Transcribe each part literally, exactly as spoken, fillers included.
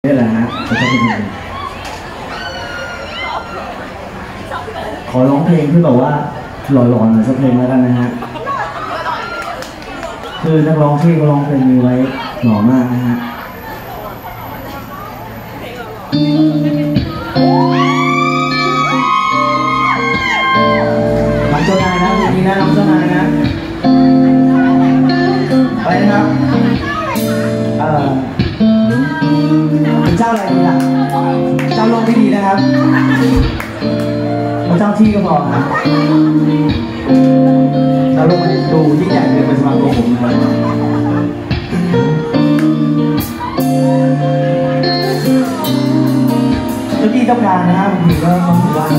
นี่แหละฮะจะต้องเป็นขอร้องเพลงที่แบบว่าหล่อๆหน่อยสักเพลงแล้วกันนะฮะคือนักร้องที่ร้องเพลงนี้ไว้หล่อมากนะฮะน้องเจ้านายนะดีๆนะน้องเจ้านายนะไปนะครับเอ่อเป็นเจ้าอะไรดีล่ะเจ้าโลกไม่ดีนะครับเจ้าที่ก็พอนะเจ้าโลกมันดูยิ่งใหญ่เลยเป็นสมาคมผมนะครับเจ้าที่เจ้าการนะครับบางทีก็ต้องถือว่า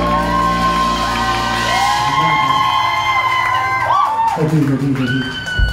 ดีดีดีดี